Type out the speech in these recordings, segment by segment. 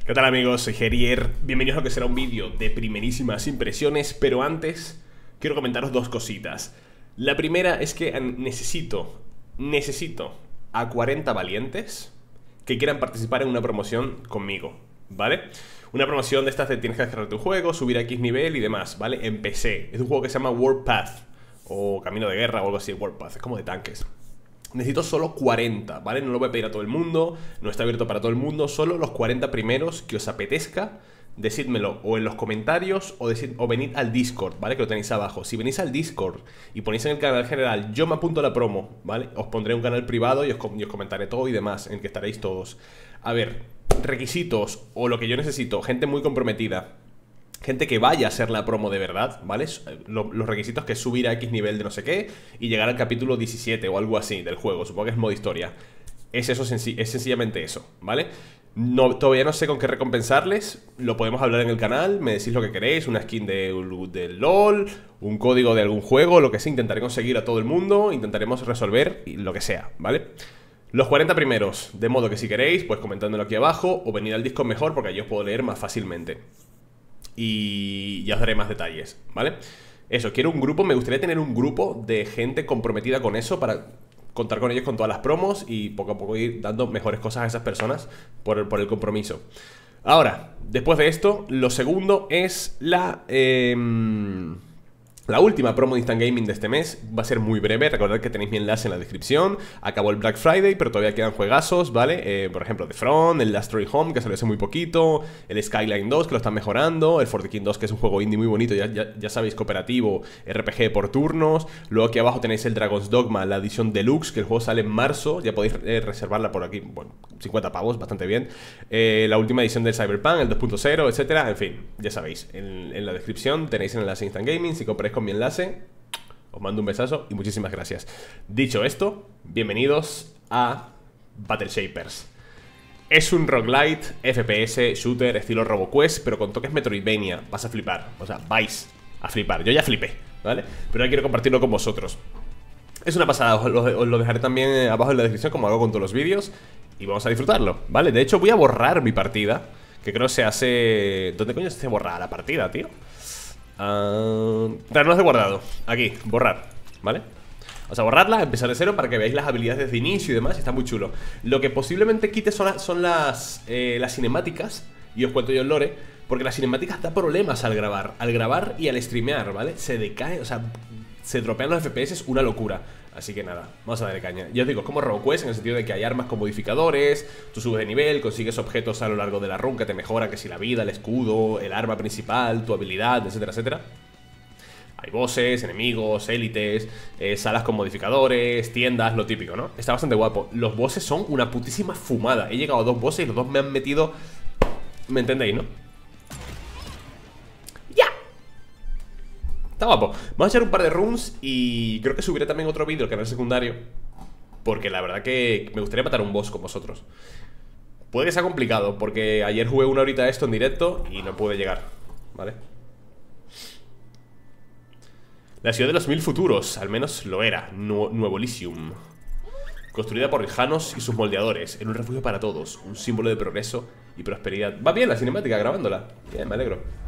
¿Qué tal, amigos? Soy Gerier. Bienvenidos a lo que será un vídeo de primerísimas impresiones. Pero antes, quiero comentaros dos cositas. La primera es que necesito a 40 valientes que quieran participar en una promoción conmigo, ¿vale? Una promoción de estas de tienes que descargar tu juego, subir a X nivel y demás, ¿vale? En PC. Es un juego que se llama Warpath o Camino de Guerra o algo así. Warpath, es como de tanques. Necesito solo 40, ¿vale? No lo voy a pedir a todo el mundo, no está abierto para todo el mundo. Solo los 40 primeros que os apetezca, decídmelo o en los comentarios o venid al Discord, ¿vale? Que lo tenéis abajo. Si venís al Discord y ponéis en el canal general yo me apunto a la promo, ¿vale? Os pondré un canal privado y os comentaré todo y demás, en el que estaréis todos. A ver, requisitos o lo que yo necesito, gente muy comprometida, gente que vaya a ser la promo de verdad, ¿vale? Los requisitos que es subir a X nivel de no sé qué y llegar al capítulo 17 o algo así del juego. Supongo que es modo historia. Es sencillamente eso, ¿vale? Todavía no sé con qué recompensarles. Lo podemos hablar en el canal. Me decís lo que queréis. Una skin de LOL, un código de algún juego, lo que sea. Intentaré conseguir a todo el mundo. Intentaremos resolver lo que sea, ¿vale? Los 40 primeros. De modo que si queréis, pues comentádmelo aquí abajo o venid al Discord mejor, porque allí os puedo leer más fácilmente y ya os daré más detalles, ¿vale? Eso, quiero un grupo, me gustaría tener un grupo de gente comprometida con eso para contar con ellos con todas las promos y poco a poco ir dando mejores cosas a esas personas por el compromiso. Ahora, después de esto, lo segundo es la última promo de Instant Gaming de este mes. Va a ser muy breve, recordad que tenéis mi enlace en la descripción. Acabó el Black Friday, pero todavía quedan juegazos, ¿vale? Por ejemplo, The Front, el Last Story Home, que salió hace muy poquito, el Skyline 2, que lo están mejorando, el For the King 2, que es un juego indie muy bonito, ya sabéis, cooperativo, RPG por turnos. Luego aquí abajo tenéis el Dragon's Dogma, la edición deluxe, que el juego sale en marzo, ya podéis reservarla por aquí, bueno, 50 pavos, bastante bien. La última edición del Cyberpunk, el 2.0, etcétera, en fin, ya sabéis, en la descripción tenéis el enlace Instant Gaming. Si compráis con mi enlace, os mando un besazo y muchísimas gracias. Dicho esto, bienvenidos a Battle Shapers. Es un roguelite, FPS, shooter, estilo RoboQuest, pero con toques Metroidvania. Vas a flipar, o sea, vais a flipar. Yo ya flipé, ¿vale? Pero ahora quiero compartirlo con vosotros. Es una pasada, os lo dejaré también abajo en la descripción, como hago con todos los vídeos, y vamos a disfrutarlo, ¿vale? De hecho voy a borrar mi partida, que creo se hace... ¿Dónde coño se hace borrar la partida, tío? Terrenos de guardado, aquí, borrar, ¿vale? O sea, borrarla, empezar de cero para que veáis las habilidades de inicio y demás. Y está muy chulo. Lo que posiblemente quite son las cinemáticas. Y os cuento yo el lore, porque las cinemáticas da problemas al grabar y al streamear, ¿vale? Se decae, o sea, se dropean los FPS, es una locura. Así que nada, vamos a darle caña. Ya os digo, es como RoboQuest en el sentido de que hay armas con modificadores. Tú subes de nivel, consigues objetos a lo largo de la run que te mejoran, que si la vida, el escudo, el arma principal, tu habilidad, etcétera, etcétera. Hay bosses, enemigos, élites, salas con modificadores, tiendas, lo típico, ¿no? Está bastante guapo. Los bosses son una putísima fumada. He llegado a 2 bosses y los dos me han metido... ¿Me entendéis, no? Está guapo. Vamos a echar un par de runs y creo que subiré también otro vídeo al canal secundario, porque la verdad que me gustaría matar un boss con vosotros. Puede que sea complicado, porque ayer jugué una horita esto en directo y no pude llegar, ¿vale? La ciudad de los 1000 futuros, al menos lo era, Nuevo Elysium. Construida por rijanos y sus moldeadores, en un refugio para todos, un símbolo de progreso y prosperidad. Va bien la cinemática grabándola. Bien, me alegro.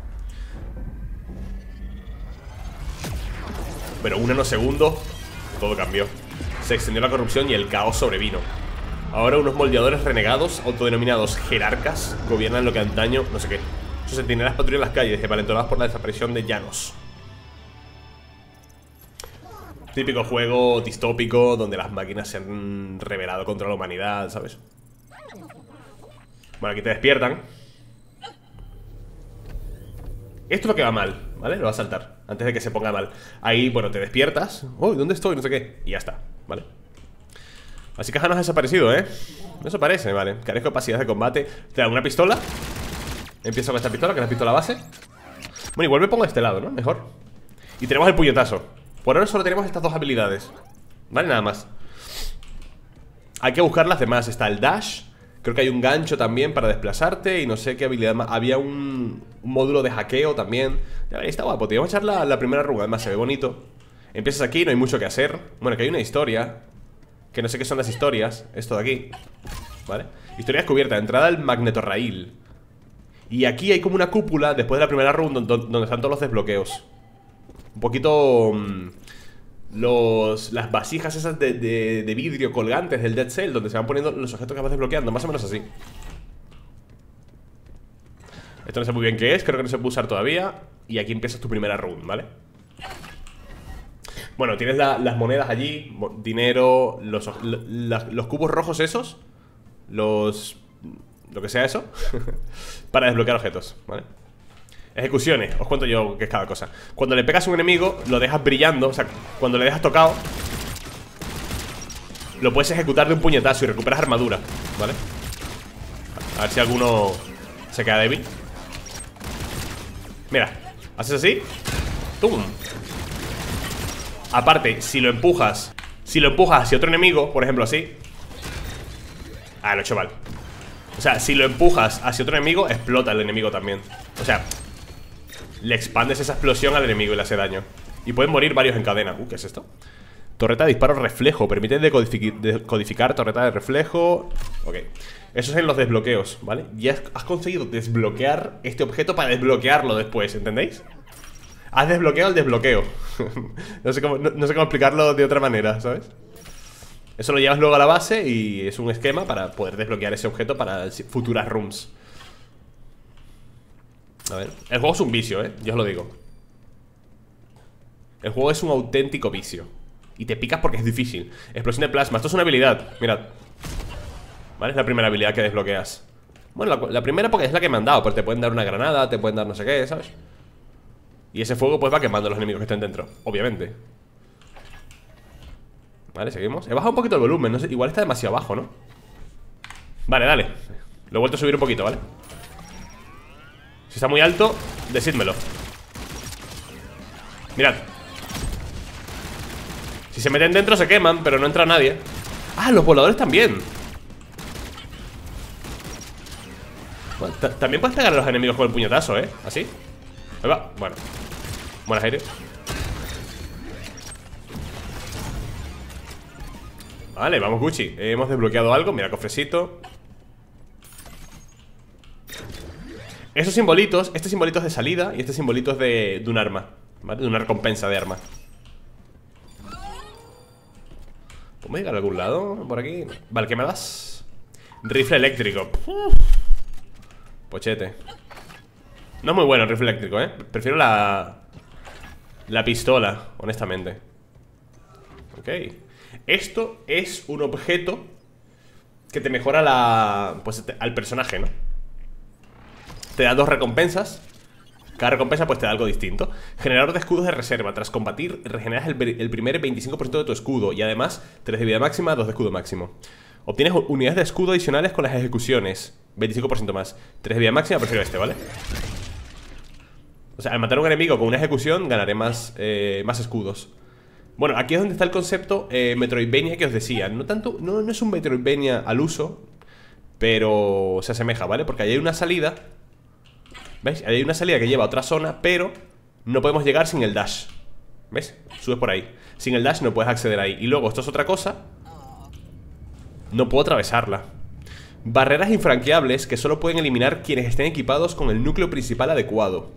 Pero un nanosegundo, todo cambió. Se extendió la corrupción y el caos sobrevino. Ahora unos moldeadores renegados, autodenominados jerarcas, gobiernan lo que antaño, no sé qué. Sus centinelas patrullan las calles, envalentonadas por la desaparición de llanos. Típico juego distópico donde las máquinas se han rebelado contra la humanidad, ¿sabes? Bueno, aquí te despiertan. Esto es lo que va mal, ¿vale? Lo va a saltar antes de que se ponga mal. Ahí, bueno, te despiertas. Oh, ¿dónde estoy? No sé qué. Y ya está, ¿vale? Así que Hanos ha desaparecido, ¿eh? Eso parece, ¿vale? Carezco de capacidad de combate. Te da una pistola. Empiezo con esta pistola, que es la pistola base. Bueno, igual me pongo a este lado, ¿no? Mejor. Y tenemos el puñetazo. Por ahora solo tenemos estas dos habilidades, ¿vale? Nada más. Hay que buscar las demás. Está el dash. Creo que hay un gancho también para desplazarte. Y no sé qué habilidad más. Había un módulo de hackeo también. Ya veis, está guapo, tío. Vamos a echar la primera run. Además se ve bonito. Empiezas aquí, no hay mucho que hacer. Bueno, que hay una historia. Que no sé qué son las historias. Esto de aquí, ¿vale? Historia descubierta. Entrada al Magneto Rail. Construida por rijanos y sus moldeadores, en un refugio para todos, un símbolo de progreso y prosperidad. Va bien la cinemática grabándola. Empiezas aquí, no hay mucho que hacer. Bueno, que hay una historia. Que no sé qué son las historias. Esto de aquí, ¿vale? Historia descubierta. Entrada al Magneto Rail. Y aquí hay como una cúpula después de la primera run donde están todos los desbloqueos. Un poquito... las vasijas esas de vidrio colgantes del Dead Cell, donde se van poniendo los objetos que vas desbloqueando, más o menos así. Esto no sé muy bien qué es, creo que no se puede usar todavía. Y aquí empiezas tu primera run, ¿vale? Bueno, tienes las monedas allí, dinero, los cubos rojos esos, lo que sea eso, para desbloquear objetos, ¿vale? Ejecuciones, os cuento yo qué es cada cosa. Cuando le pegas a un enemigo, lo dejas brillando. O sea, cuando le dejas tocado, lo puedes ejecutar de un puñetazo y recuperas armadura, ¿vale? A ver si alguno se queda débil. Mira, haces así, ¡tum! Aparte, si lo empujas hacia otro enemigo, por ejemplo así. Ah, lo he hecho mal. O sea, si lo empujas hacia otro enemigo, explota el enemigo también. O sea, le expandes esa explosión al enemigo y le hace daño. Y pueden morir varios en cadena. ¿Qué es esto? Torreta de disparo reflejo. Permite decodificar torreta de reflejo. Ok. Eso es en los desbloqueos, ¿vale? Ya has conseguido desbloquear este objeto para desbloquearlo después, ¿entendéis? Has desbloqueado el desbloqueo. no sé cómo explicarlo de otra manera, ¿sabes? Eso lo llevas luego a la base y es un esquema para poder desbloquear ese objeto para futuras rooms. A ver, el juego es un vicio, yo os lo digo. El juego es un auténtico vicio. Y te picas porque es difícil. Explosión de plasma, esto es una habilidad, mirad. Vale, es la primera habilidad que desbloqueas. Bueno, la primera porque es la que me han dado. Pero te pueden dar una granada, te pueden dar no sé qué, ¿sabes? Y ese fuego pues va quemando a los enemigos que estén dentro, obviamente. Vale, seguimos. He bajado un poquito el volumen, no sé, igual está demasiado bajo, ¿no? Vale, dale. Lo he vuelto a subir un poquito, ¿vale? Si está muy alto, decídmelo. Mirad. Si se meten dentro se queman, pero no entra nadie. Ah, los voladores también. Bueno, también puedes pegar a los enemigos con el puñetazo, ¿eh? Así. Ahí va, bueno. Buenas, aire. Vale, vamos Gucci. Hemos desbloqueado algo, mira, cofrecito. Esos simbolitos, este simbolito es de salida y este simbolito es de un arma, ¿vale? De una recompensa de arma. ¿Podemos llegar a algún lado? Por aquí. Vale, ¿qué me das? Rifle eléctrico. Pochete. No es muy bueno el rifle eléctrico, prefiero la pistola, honestamente. Ok. Esto es un objeto que te mejora pues al personaje, ¿no? Te da 2 recompensas. Cada recompensa pues te da algo distinto. Generador de escudos de reserva. Tras combatir regeneras el primer 25% de tu escudo. Y además 3 de vida máxima, 2 de escudo máximo. Obtienes unidades de escudo adicionales con las ejecuciones. 25% más. 3 de vida máxima, prefiero este, ¿vale? O sea, al matar a un enemigo con una ejecución ganaré más escudos. Bueno, aquí es donde está el concepto Metroidvania que os decía. No es un Metroidvania al uso, pero se asemeja, ¿vale? Porque ahí hay una salida. ¿Veis? Ahí hay una salida que lleva a otra zona, pero no podemos llegar sin el dash. ¿Ves? Subes por ahí. Sin el dash no puedes acceder ahí. Y luego, esto es otra cosa. No puedo atravesarla. Barreras infranqueables que solo pueden eliminar quienes estén equipados con el núcleo principal adecuado.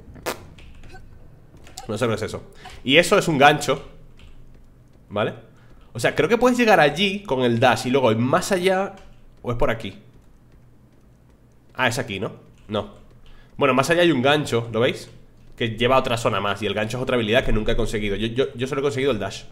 No sé qué es eso. Y eso es un gancho, ¿vale? O sea, creo que puedes llegar allí con el dash y luego más allá. ¿O es por aquí? Ah, es aquí, ¿no? No. Bueno, más allá hay un gancho, ¿lo veis? Que lleva a otra zona más. Y el gancho es otra habilidad que nunca he conseguido. Yo solo he conseguido el dash.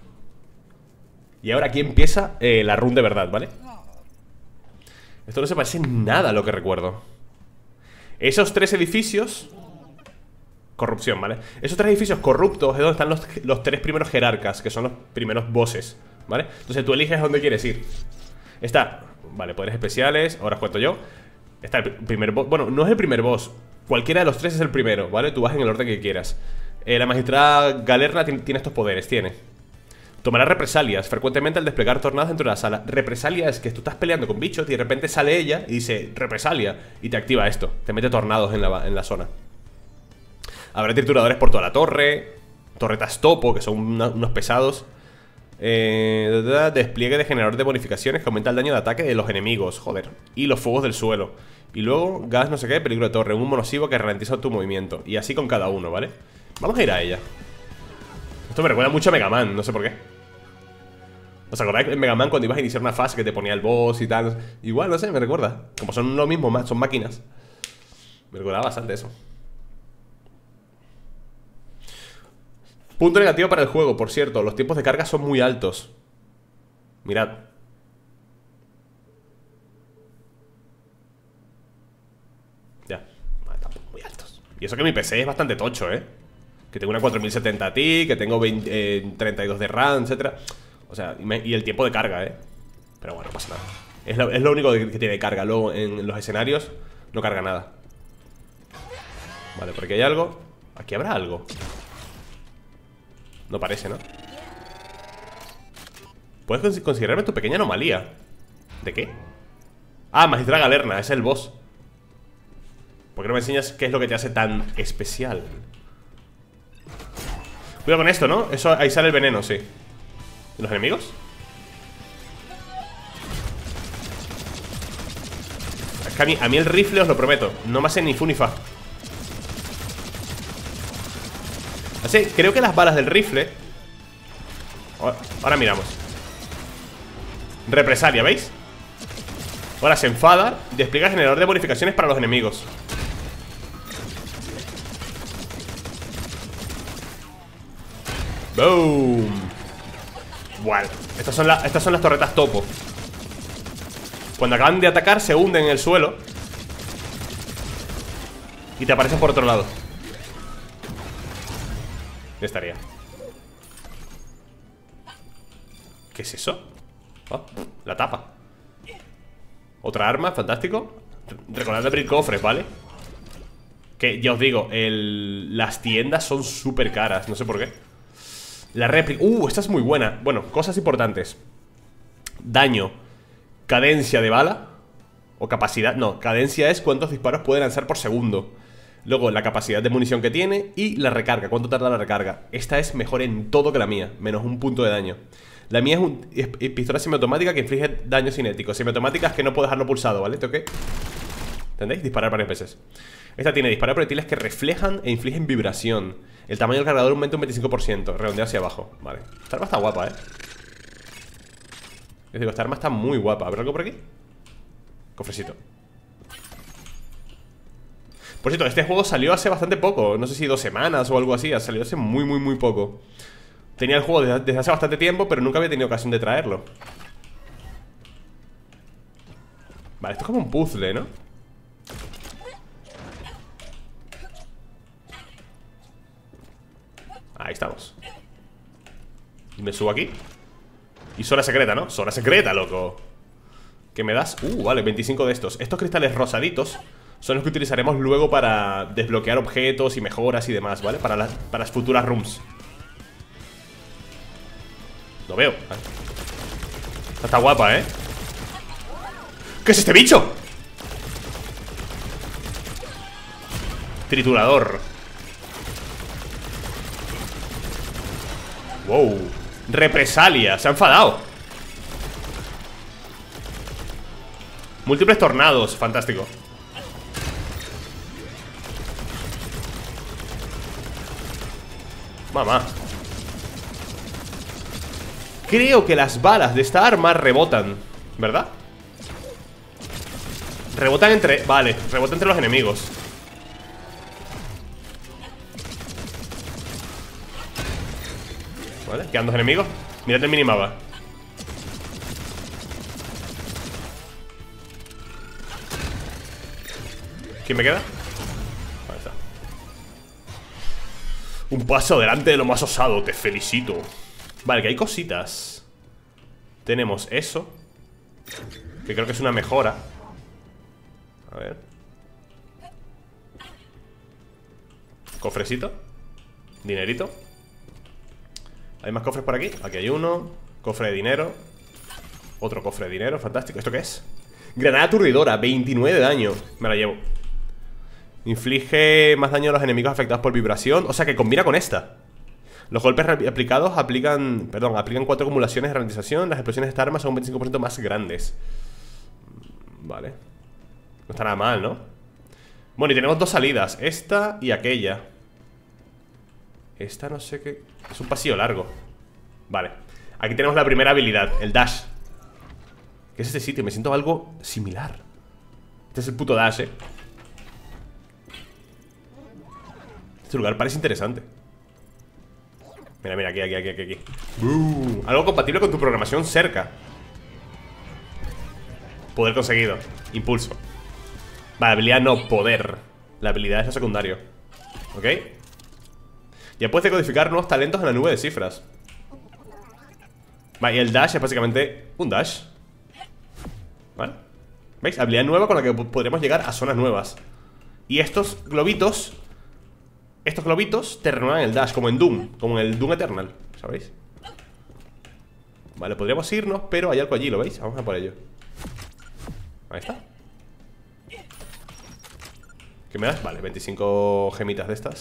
Y ahora aquí empieza la run de verdad, ¿vale? Esto no se parece en nada a lo que recuerdo. Esos 3 edificios... Corrupción, ¿vale? Esos 3 edificios corruptos es donde están los 3 primeros jerarcas, que son los primeros bosses, ¿vale? Entonces tú eliges dónde quieres ir. Está, vale, poderes especiales. Ahora os cuento yo. Está el primer boss, bueno, no es el primer boss. Cualquiera de los 3 es el primero, ¿vale? Tú vas en el orden que quieras. La magistrada Galerna tiene estos poderes, Tomará represalias frecuentemente al desplegar tornados dentro de la sala. Represalia es que tú estás peleando con bichos y de repente sale ella y dice represalia y te activa esto. Te mete tornados en la zona. Habrá trituradores por toda la torre. Torretas topo, que son unos pesados. Despliegue de generador de bonificaciones que aumenta el daño de ataque de los enemigos. Joder. Y los fuegos del suelo. Y luego, gas no sé qué, peligro de torre. Un humo nocivo que ralentiza tu movimiento. Y así con cada uno, ¿vale? Vamos a ir a ella. Esto me recuerda mucho a Mega Man, no sé por qué. ¿Os acordáis en Mega Man cuando ibas a iniciar una fase que te ponía el boss y tal? Igual, no sé, me recuerda. Como son lo mismo, son máquinas. Me recordaba bastante eso. Punto negativo para el juego, por cierto. Los tiempos de carga son muy altos. Mirad. Ya, tampoco muy altos. Y eso que mi PC es bastante tocho, ¿eh? Que tengo una 4070 Ti, que tengo 32 de RAM, etcétera. O sea, y el tiempo de carga, ¿eh? Pero bueno, no pasa nada. Es lo único que tiene carga. Luego en los escenarios no carga nada. Vale, por aquí hay algo. Aquí habrá algo. No parece, ¿no? Puedes considerarme tu pequeña anomalía. ¿De qué? Ah, Magistral Galerna, ese es el boss. ¿Por qué no me enseñas qué es lo que te hace tan especial? Cuidado con esto, ¿no? Eso, ahí sale el veneno, sí. ¿Y los enemigos? Es que a mí el rifle, os lo prometo, no me hace ni fu ni fa. Así, creo que las balas del rifle. Ahora miramos. Represalia, ¿veis? Ahora se enfada. Despliega generador de bonificaciones para los enemigos. Boom. Bueno, estas son las torretas topo. Cuando acaban de atacar se hunden en el suelo y te aparecen por otro lado. Ya estaría. ¿Qué es eso? Oh, la tapa. Otra arma, fantástico. Recordad de abrir cofres, ¿vale? Que ya os digo, las tiendas son súper caras. No sé por qué. La réplica, esta es muy buena. Bueno, cosas importantes. Daño. Cadencia de bala. O capacidad, no, cadencia es cuántos disparos puede lanzar por segundo. Luego la capacidad de munición que tiene. Y la recarga, cuánto tarda la recarga. Esta es mejor en todo que la mía, menos un punto de daño. La mía es pistola semiautomática que inflige daño cinético. Semiautomática es que no puedo dejarlo pulsado, ¿vale? ¿Tengo que? ¿Entendéis? Disparar varias veces. Esta tiene disparar proyectiles que reflejan e infligen vibración. El tamaño del cargador aumenta un 25%. Redondea hacia abajo. Vale. Esta arma está guapa, Les digo, esta arma está muy guapa. ¿Habrá algo por aquí? Cofrecito. Por cierto, este juego salió hace bastante poco. No sé si 2 semanas o algo así. Ha salido hace muy, muy, muy poco. Tenía el juego desde hace bastante tiempo, pero nunca había tenido ocasión de traerlo. Vale, esto es como un puzzle, ¿no? Ahí estamos. Y me subo aquí. Y zona secreta, ¿no? Zona secreta, loco. ¿Qué me das? Vale, 25 de estos. Estos cristales rosaditos son los que utilizaremos luego para desbloquear objetos y mejoras y demás, ¿vale? Para las futuras rooms. Lo veo. Está guapa, ¿eh? ¿Qué es este bicho? Triturador. Wow. Represalia. Se ha enfadado. Múltiples tornados. Fantástico. Mamá. Creo que las balas de esta arma rebotan, ¿verdad? Rebotan entre... Vale, rebotan entre los enemigos. Vale, quedan 2 enemigos. Mirad el minimapa. ¿Quién me queda? Ahí está. Un paso adelante de lo más osado, te felicito. Vale, que hay cositas. Tenemos eso, que creo que es una mejora. A ver. Cofrecito. Dinerito. ¿Hay más cofres por aquí? Aquí hay uno. Cofre de dinero. Otro cofre de dinero, fantástico. ¿Esto qué es? Granada aturdidora, 29 de daño. Me la llevo. Inflige más daño a los enemigos afectados por vibración. O sea que combina con esta. Los golpes aplicados aplican 4 acumulaciones de ralentización. Las explosiones de esta arma son un 25% más grandes. Vale. No está nada mal, ¿no? Bueno, y tenemos 2 salidas. Esta y aquella. Esta no sé qué... Es un pasillo largo. Vale. Aquí tenemos la primera habilidad, el dash. ¿Qué es este sitio? Me siento algo similar. Este es el puto dash, Este lugar parece interesante. Mira, mira, aquí. Algo compatible con tu programación cerca. Poder conseguido. Impulso. Vale, habilidad no, poder. La habilidad es lo secundario. ¿Ok? Ya puedes decodificar nuevos talentos en la nube de cifras. Vale, y el dash es básicamente un dash. ¿Vale? ¿Veis? Habilidad nueva con la que podremos llegar a zonas nuevas. Y estos globitos te renuevan el dash, como en Doom. Como en el Doom Eternal, ¿sabéis? Vale, podríamos irnos, pero hay algo allí, ¿lo veis? Vamos a por ello. Ahí está. ¿Qué me das? Vale, 25 gemitas de estas.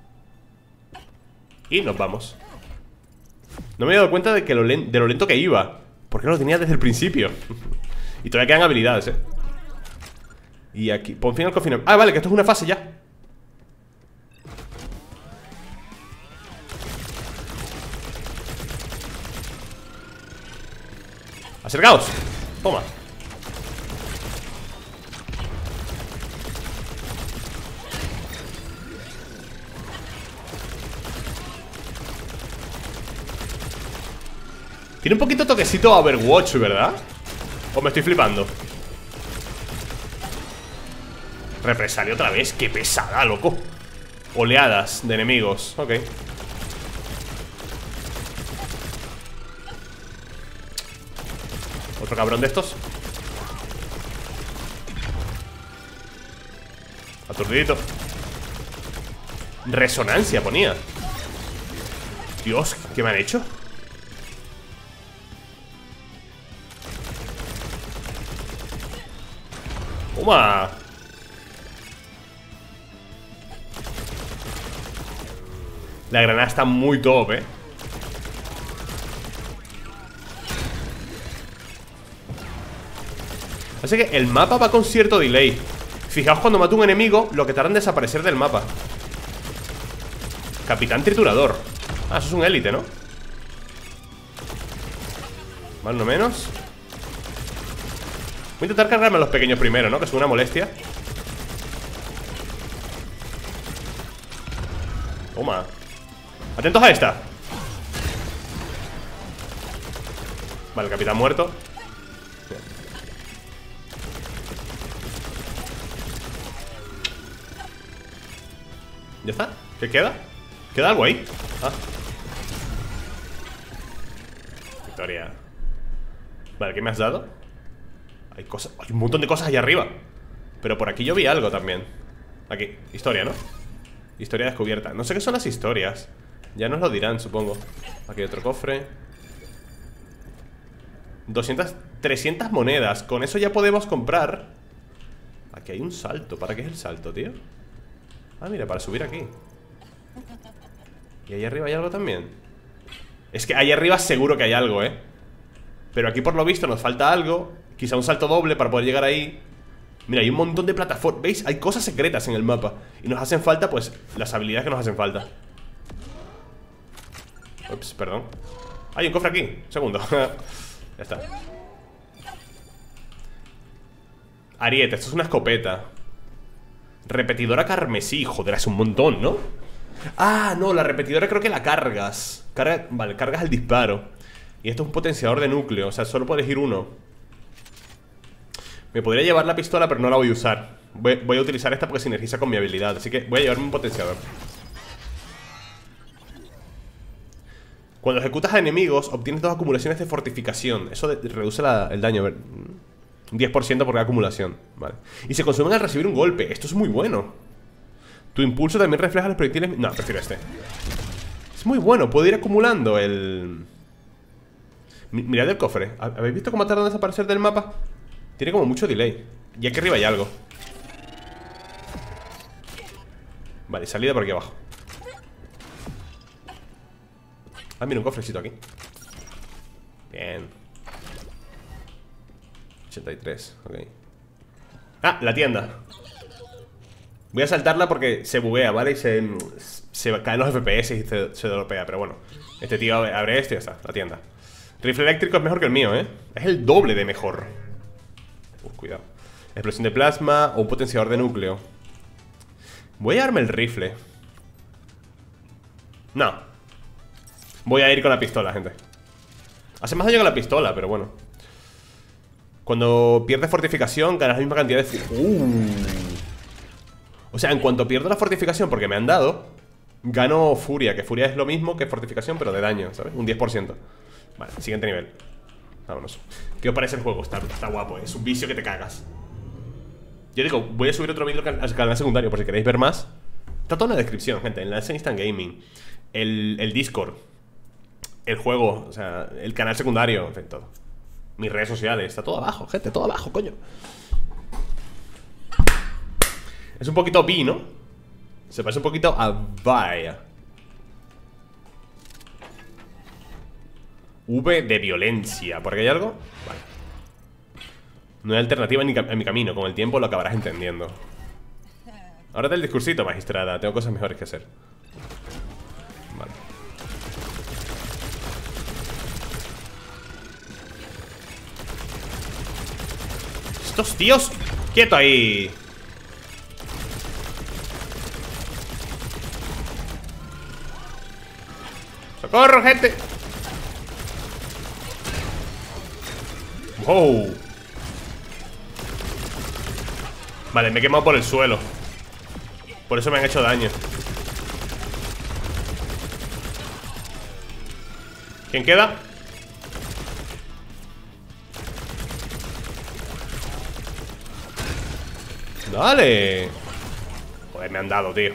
Y nos vamos. No me he dado cuenta de lo lento que iba. Porque no lo tenía desde el principio. Y todavía quedan habilidades, Y aquí, pon fin al confinamiento. Ah, vale, que esto es una fase ya. Acercaos. Toma. Tiene un poquito toquecito a Overwatch, ¿verdad? ¿O me estoy flipando? Represalia otra vez, qué pesada, loco. Oleadas de enemigos, ok. Otro cabrón de estos. Aturdidito. Resonancia ponía. Dios, ¿qué me han hecho? ¡Toma! La granada está muy top, Así que el mapa va con cierto delay. Fijaos cuando mato a un enemigo lo que tarda en desaparecer del mapa. Capitán Triturador. Ah, eso es un élite, ¿no? Más o menos. Voy a intentar cargarme a los pequeños primero, ¿no? Que es una molestia. Toma. Atentos a esta. Vale, el capitán muerto. ¿Ya está? ¿Qué queda? ¿Queda algo ahí? Ah. Victoria. Vale, ¿qué me has dado? Hay cosas, hay un montón de cosas allá arriba. Pero por aquí yo vi algo también. Aquí, historia, ¿no? Historia descubierta. No sé qué son las historias. Ya nos lo dirán, supongo. Aquí hay otro cofre. 300 monedas. Con eso ya podemos comprar. Aquí hay un salto. ¿Para qué es el salto, tío? Ah, mira, para subir aquí. ¿Y ahí arriba hay algo también? Es que ahí arriba seguro que hay algo, Pero aquí por lo visto nos falta algo. Quizá un salto doble para poder llegar ahí. Mira, hay un montón de plataformas. ¿Veis? Hay cosas secretas en el mapa. Y nos hacen falta, pues, las habilidades que nos hacen falta. Ups, perdón. Hay un cofre aquí, un segundo. Ya está. Ariete, esto es una escopeta. Repetidora carmesí, joder, es un montón, ¿no? Ah, no, la repetidora creo que la cargas. Vale, cargas el disparo. Y esto es un potenciador de núcleo, o sea, solo puedes ir uno. Me podría llevar la pistola, pero no la voy a usar. Voy a utilizar esta porque sinergiza con mi habilidad. Así que voy a llevarme un potenciador. Cuando ejecutas a enemigos, obtienes 2 acumulaciones de fortificación. Eso reduce el daño. Un 10% por cada acumulación. Vale. Y se consumen al recibir un golpe. Esto es muy bueno. Tu impulso también refleja los proyectiles. No, prefiero este. Es muy bueno. Puedo ir acumulando el... Mirad el cofre. ¿Habéis visto cómo tarda en desaparecer del mapa? Tiene como mucho delay. Y aquí arriba hay algo. Vale, salida por aquí abajo. Ah, mira, un cofrecito aquí. Bien. 83, ok. Ah, la tienda. Voy a saltarla porque se buguea, ¿vale? Y se caen los FPS y se dropea. Pero bueno, este tío abre esto y ya está, la tienda. Rifle eléctrico es mejor que el mío, ¿eh? Es el doble de mejor. Cuidado. Explosión de plasma o un potenciador de núcleo. Voy a llevarme el rifle. No. Voy a ir con la pistola, gente. Hace más daño que la pistola, pero bueno. Cuando pierdes fortificación, ganas la misma cantidad de... O sea, en cuanto pierdo la fortificación, porque me han dado, gano furia, que furia es lo mismo que fortificación, pero de daño, ¿sabes? Un 10%. Vale, siguiente nivel. Vámonos. ¿Qué os parece el juego? Está guapo, ¿eh? Es un vicio que te cagas. Yo digo, voy a subir otro vídeo al canal secundario por si queréis ver más. Está todo en la descripción, gente. Enlace Instant Gaming, el Discord, el juego, o sea, el canal secundario, en fin, todo. Mis redes sociales, está todo abajo, gente, todo abajo, coño. Es un poquito Vi, ¿no? Se parece un poquito a Vi. V de violencia. ¿Por qué hay algo? Vale. No hay alternativa en mi camino. Con el tiempo lo acabarás entendiendo. Ahora del discursito, magistrada. Tengo cosas mejores que hacer. Vale. Estos tíos... ¡Quieto ahí! ¡Socorro, gente! ¡Wow! Vale, me he quemado por el suelo. Por eso me han hecho daño. ¿Quién queda? ¡Dale! Joder, me han dado, tío.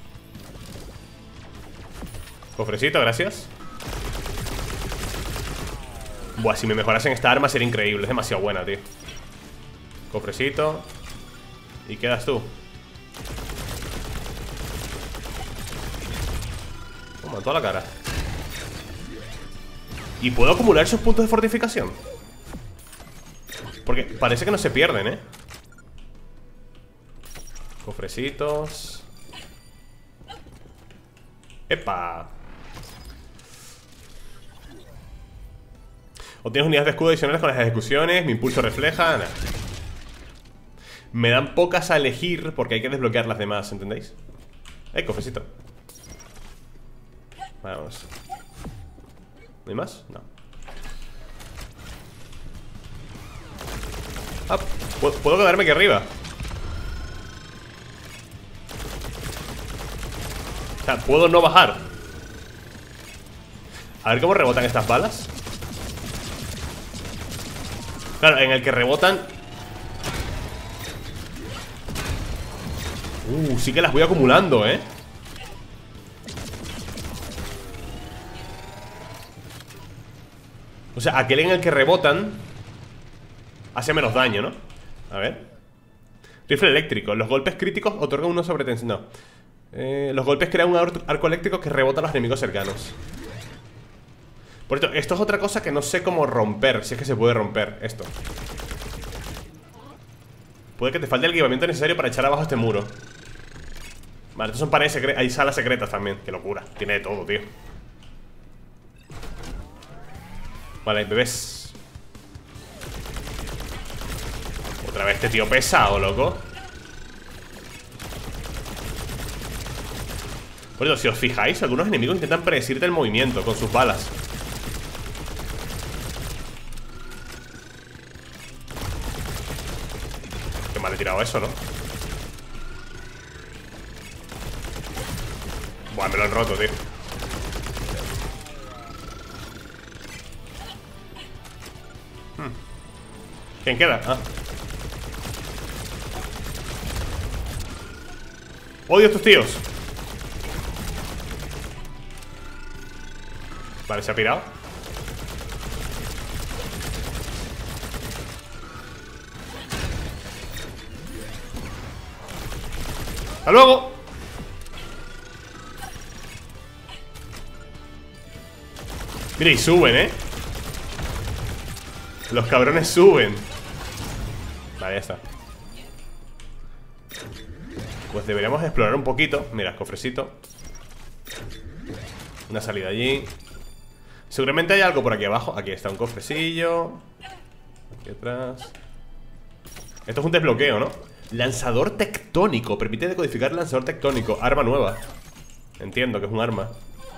Cofrecito, gracias. Buah, si me mejorasen esta arma sería increíble. Es demasiado buena, tío. Cofrecito. Y quedas tú. Toma, toda la cara. ¿Y puedo acumular esos puntos de fortificación? Porque parece que no se pierden, ¿eh? Cofrecitos. ¡Epa! Obtienes unidades de escudo adicionales con las ejecuciones. Mi impulso refleja. Nah. Me dan pocas a elegir porque hay que desbloquear las demás, ¿entendéis? Cofrecito. Vamos. ¿No hay más? No. Ah, puedo quedarme aquí arriba. O sea, puedo no bajar. A ver cómo rebotan estas balas. Claro, en el que rebotan. Sí que las voy acumulando, ¿eh? O sea, aquel en el que rebotan hace menos daño, ¿no? A ver. Rifle eléctrico. Los golpes críticos otorgan uno sobre tensión. No. Los golpes crean un arco eléctrico que rebota a los enemigos cercanos. Por cierto, esto es otra cosa que no sé cómo romper. Si es que se puede romper esto. Puede que te falte el equipamiento necesario para echar abajo este muro. Vale, estos son paredes secretas. Hay salas secretas también. Qué locura, tiene de todo, tío. Vale, bebés. Otra vez este tío pesado, loco. Por eso, si os fijáis, algunos enemigos intentan predecirte el movimiento con sus balas. Qué mal he tirado eso, ¿no? Buah, me lo han roto, tío. ¿Quién queda? Ah. Odio a estos tíos. Vale, se ha pirado. ¡Hasta luego! Mira, y suben, Los cabrones suben. Vale, ya está. Pues deberíamos explorar un poquito. Mira, cofrecito. Una salida allí. Seguramente hay algo por aquí abajo. Aquí está un cofrecillo. Aquí atrás. Esto es un desbloqueo, ¿no? Lanzador tectónico. Permite decodificar el lanzador tectónico. Arma nueva. Entiendo que es un arma.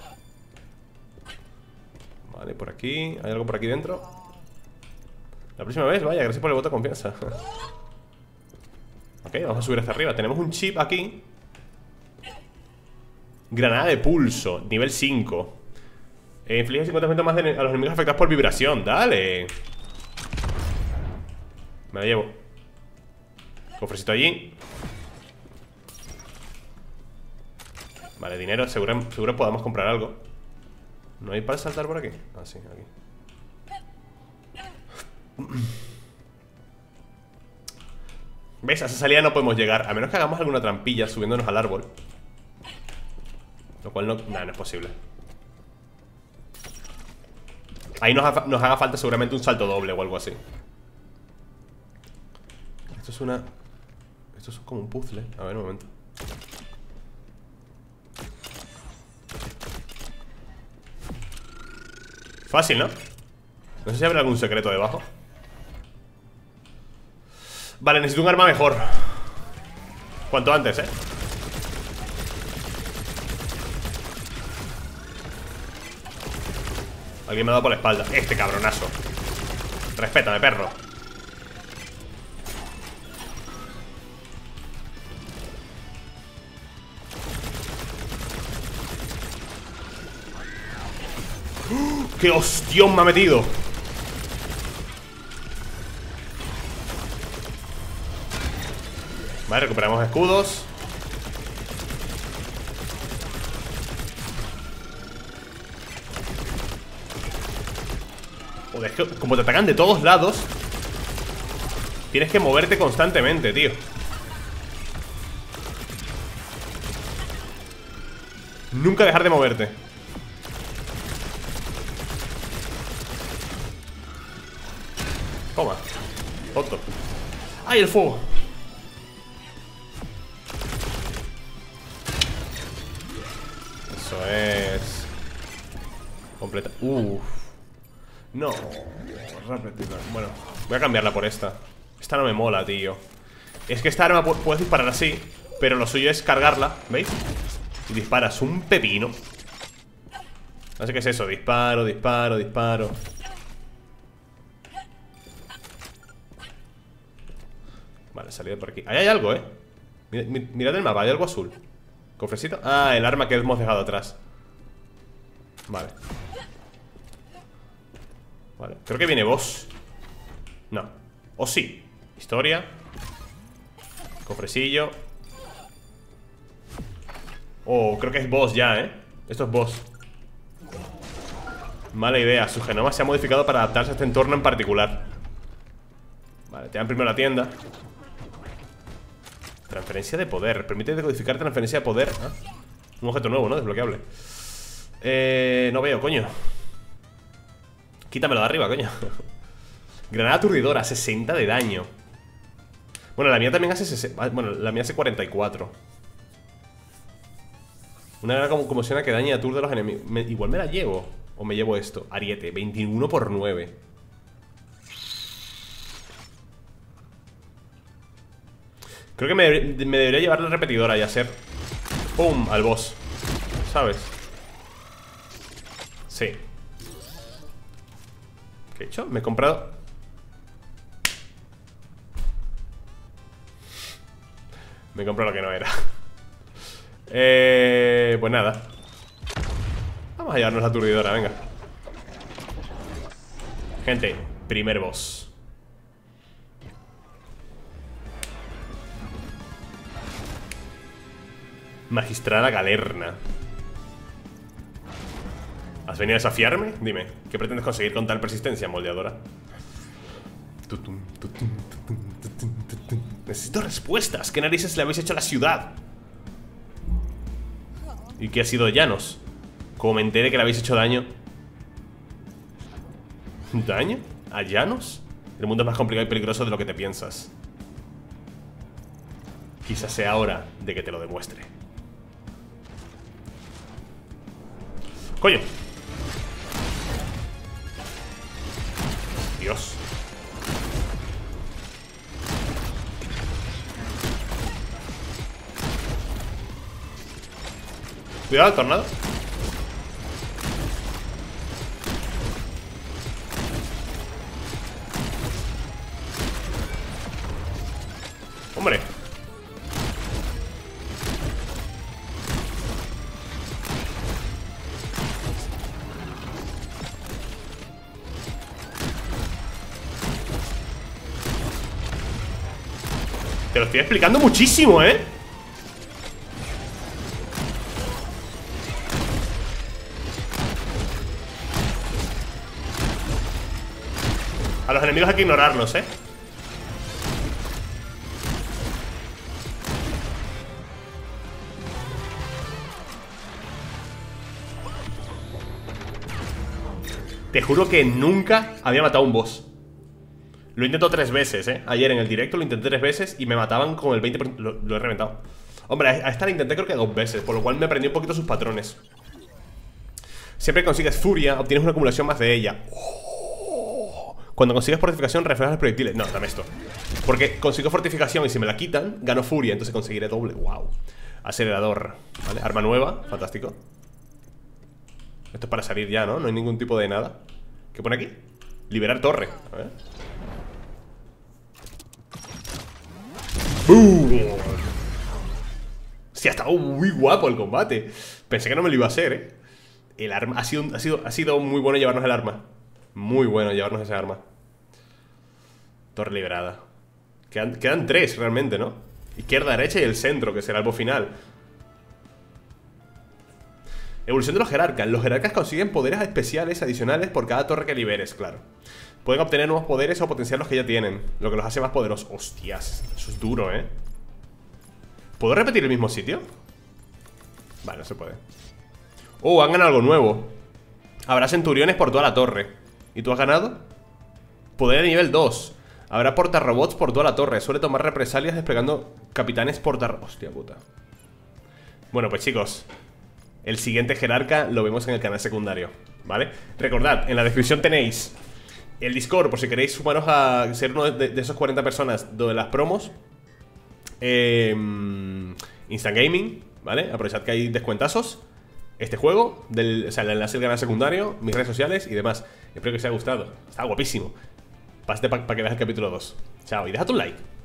Vale, por aquí. ¿Hay algo por aquí dentro? La próxima vez, vaya, gracias por el voto de confianza. Ok, vamos a subir hasta arriba. Tenemos un chip aquí. Granada de pulso, nivel 5. Inflige 50% más a los enemigos afectados por vibración. Dale. Me la llevo. Cofrecito allí. Vale, dinero. Seguro podamos comprar algo. ¿No hay para saltar por aquí? Ah, sí, aquí. ¿Ves? A esa salida no podemos llegar. A menos que hagamos alguna trampilla subiéndonos al árbol. Lo cual no... Nada, no es posible. Ahí nos haga falta seguramente un salto doble o algo así. Esto es una... Esto es como un puzzle. A ver, un momento. Fácil, ¿no? No sé si habrá algún secreto debajo. Vale, necesito un arma mejor. Cuanto antes, Alguien me ha dado por la espalda. Este cabronazo. Respétame, perro. ¡Qué hostión me ha metido! Vale, recuperamos escudos. Joder, es que como te atacan de todos lados, tienes que moverte constantemente, tío. Nunca dejar de moverte. Toma. Otro. ¡Ay, el fuego! Eso es. Completa. Uff. No. Repetida. Bueno, voy a cambiarla por esta. Esta no me mola, tío. Es que esta arma puedes disparar así, pero lo suyo es cargarla, ¿veis? Y disparas un pepino. No sé qué es eso. Disparo, disparo, disparo. Vale, salida por aquí. Ahí hay algo, Mirad el mapa, hay algo azul. Cofrecito. Ah, el arma que hemos dejado atrás. Vale. Vale, creo que viene boss. No. O sí. Historia. Cofrecillo. Oh, creo que es boss ya, Esto es boss. Mala idea. Su genoma se ha modificado para adaptarse a este entorno en particular. Vale, te dan primero la tienda. Transferencia de poder. Permite decodificar transferencia de poder. ¿Ah? Un objeto nuevo, ¿no? Desbloqueable. No veo, coño. Quítamelo de arriba, coño. Granada aturdidora, 60 de daño. Bueno, la mía también hace 60. Bueno, la mía hace 44. Una granada como conmoción que daña y aturde a los enemigos. Igual me la llevo. O me llevo esto. Ariete, 21 por 9. Creo que me debería llevar la repetidora y hacer ¡pum! Al boss, ¿sabes? Sí. ¿Qué he hecho? Me he comprado... Me he comprado lo que no era. Pues nada. Vamos a llevarnos la aturdidora, venga. Gente, primer boss. Magistrada Galerna. ¿Has venido a desafiarme? Dime, ¿qué pretendes conseguir con tal persistencia, moldeadora? Necesito respuestas. ¿Qué narices le habéis hecho a la ciudad? ¿Y qué ha sido de Llanos? Como me entere que le habéis hecho daño. ¿Daño? ¿A llanos? El mundo es más complicado y peligroso de lo que te piensas. Quizás sea hora de que te lo demuestre. ¡Coño! Dios. Cuidado, tornado. Hombre. Te lo estoy explicando muchísimo, ¿eh? A los enemigos hay que ignorarlos, ¿eh? Te juro que nunca había matado a un boss. Lo intento 3 veces, ¿eh? Ayer en el directo lo intenté 3 veces y me mataban con el 20%. Lo he reventado. Hombre, a esta la intenté creo que 2 veces, por lo cual me aprendí un poquito sus patrones. Siempre que consigues furia, obtienes una acumulación más de ella. Cuando consigues fortificación, reflejas los proyectiles. No, dame esto. Porque consigo fortificación y si me la quitan, gano furia, entonces conseguiré doble. Wow. Acelerador. Vale, arma nueva, fantástico. Esto es para salir ya, ¿no? No hay ningún tipo de nada. ¿Qué pone aquí? Liberar torre. A ver. ¡Boom! Sí, ha estado muy guapo el combate. Pensé que no me lo iba a hacer, ¿eh? El arma ha sido muy bueno llevarnos el arma. Muy bueno llevarnos ese arma. Torre liberada. Quedan 3 realmente, ¿no? Izquierda, derecha y el centro, que será el boss final. Evolución de los jerarcas. Los jerarcas consiguen poderes especiales adicionales por cada torre que liberes, claro. Pueden obtener nuevos poderes o potenciar los que ya tienen, lo que los hace más poderosos. Hostias, eso es duro, ¿eh? ¿Puedo repetir el mismo sitio? Vale, no se puede. Oh, han ganado algo nuevo. Habrá centuriones por toda la torre. ¿Y tú has ganado? Poder de nivel 2. Habrá portarrobots por toda la torre. Suele tomar represalias desplegando capitanes portarrobots. Hostia puta. Bueno, pues chicos, el siguiente jerarca lo vemos en el canal secundario, ¿vale? Recordad, en la descripción tenéis el Discord por si queréis sumaros a ser uno de esos 40 personas de las promos. Instant Gaming, ¿vale? Aprovechad que hay descuentazos. Este juego, o sea, el enlace del canal secundario, mis redes sociales y demás. Espero que os haya gustado. Está guapísimo. Pásate para que veas el capítulo 2. Chao, y deja tu like.